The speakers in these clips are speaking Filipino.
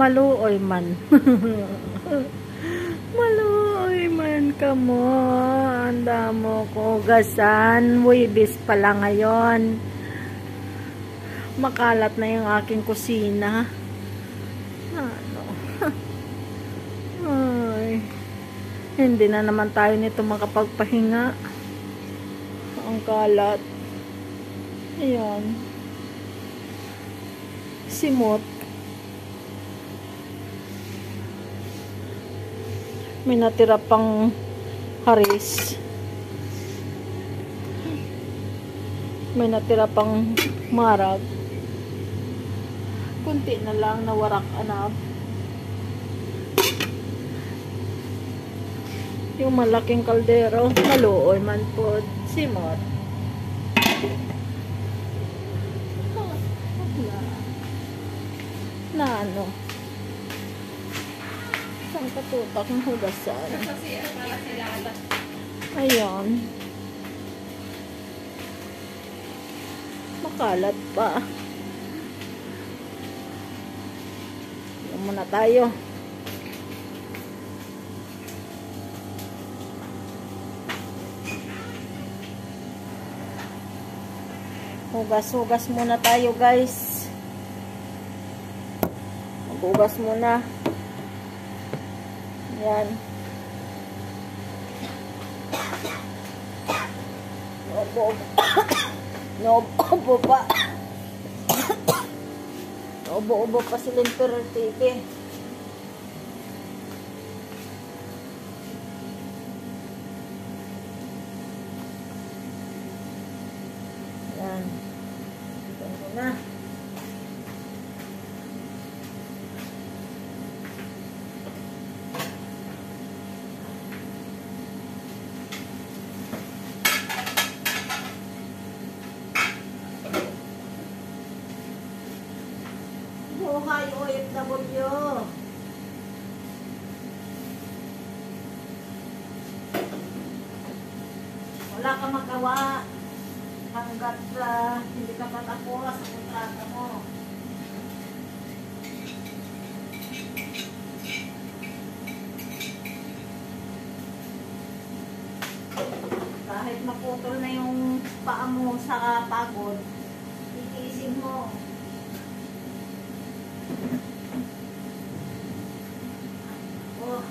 maluoy man. Maluoy man ka mo. Anda mo ko gasan. Wibis pala ngayon. Makalat na yung aking kusina. Ano? Ay. Hindi na naman tayo nito makapagpahinga. Ang kalat. Ayan. Simot. May natira pang haris. May natira pang marag. Kunti na lang na warak anab. Yung malaking kaldero, maluoy man po. Simot. Na ano? Saan katutak ng hugasan? Ayan. Makalat pa. Ayan muna tayo. Hugas-hugas muna tayo, guys. Maghugas muna. Yan. Noobo pa. Noobo pa si Limper TV. Yan. Ito muna. Buhay OFW. Wala kang magawa hanggat hindi ka patapos sa kontrata mo. Kahit maputol na yung paa mo sa pagod, titiisin mo. Oh.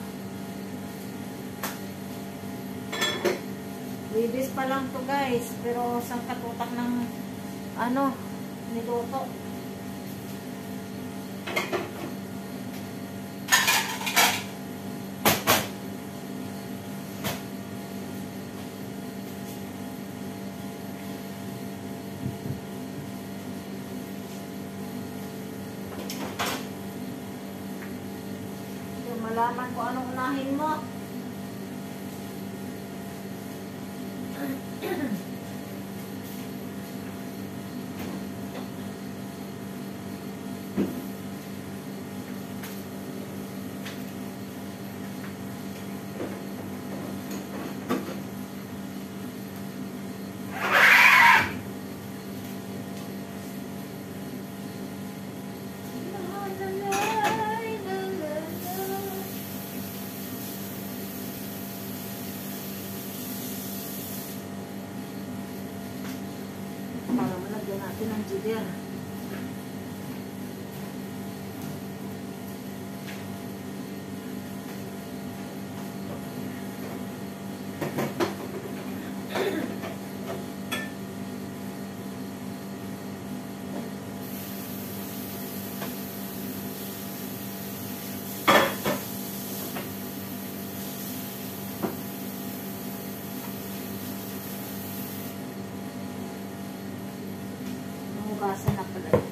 Bibis pa lang to, guys, pero sang katutak ng ano, niluto. Malaman ko anong unahin mo. Para malagyan natin ang jider. Hugasan na pala ito.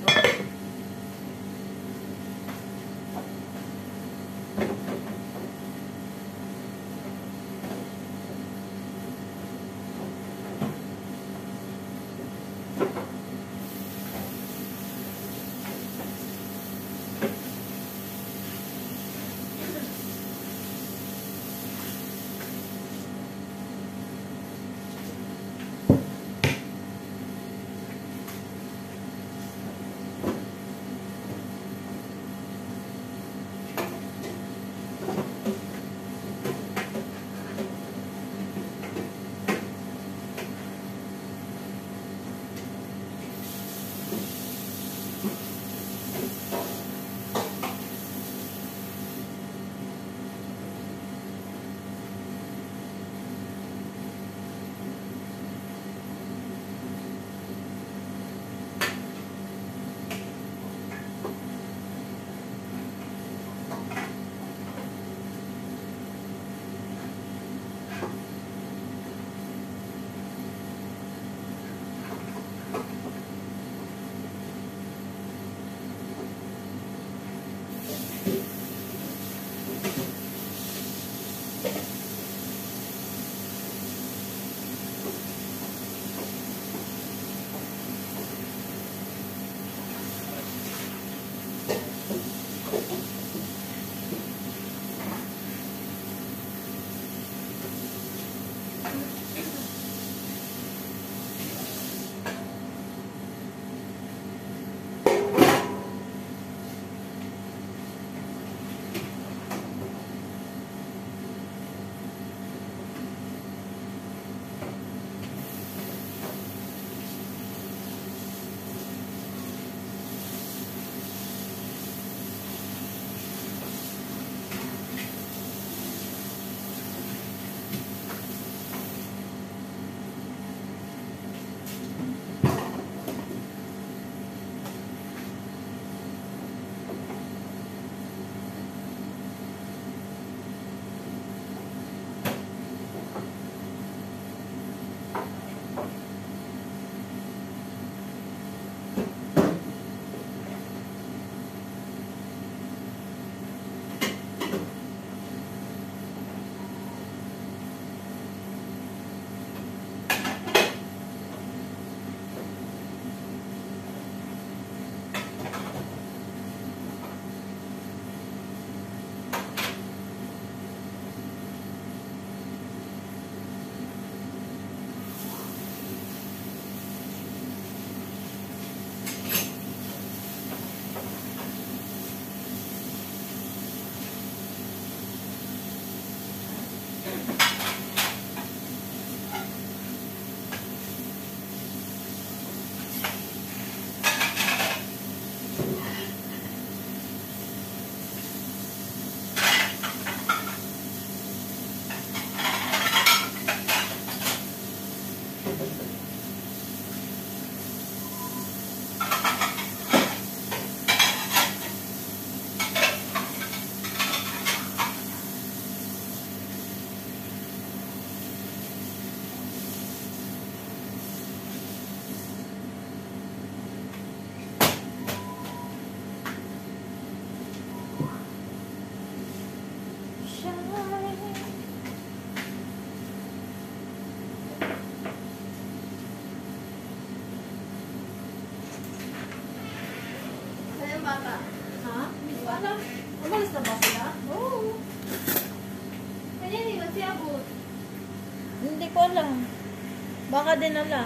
bata? Ha? Hindi ko alam. Umalis na ba sila? Oo. Kanya hindi ba siya abot? Hindi ko alam. Baka dinala.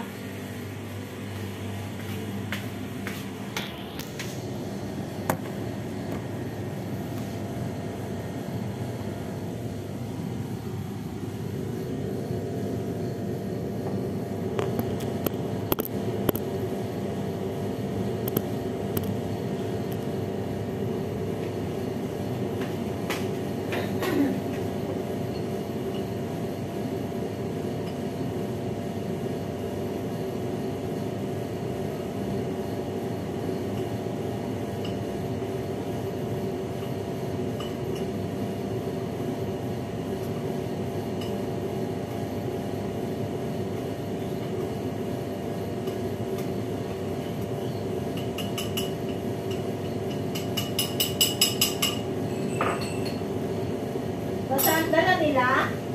Saan dala nila?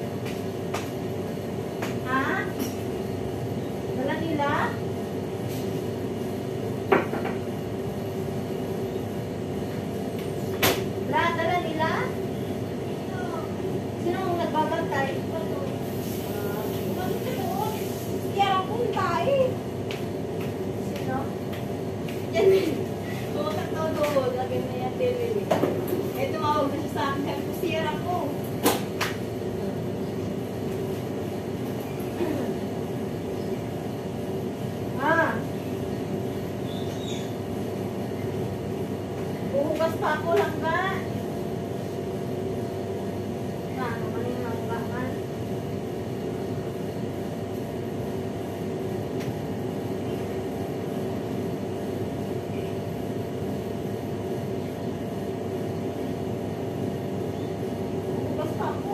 Ha? Dala nila? Dala nila? Sino ang nagbabantay? Kaya akong tayo. Sino? Yan din. Bumakat na doon. Lagyan na yan TV. Eh, tumawag na siya sa akin. Kaya kusira ko. Ah. Buhugas pa ako lang ba? Ano man yung langgangan? Buhugas pa ako.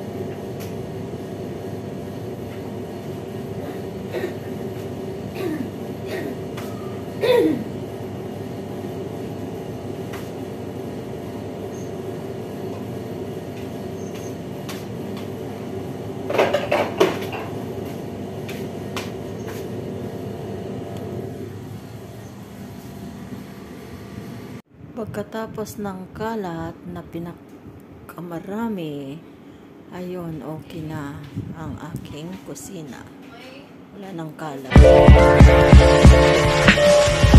Pagkatapos ng kalat na pinakamarami, ayun, okay na ang aking kusina. Wala nang kalat.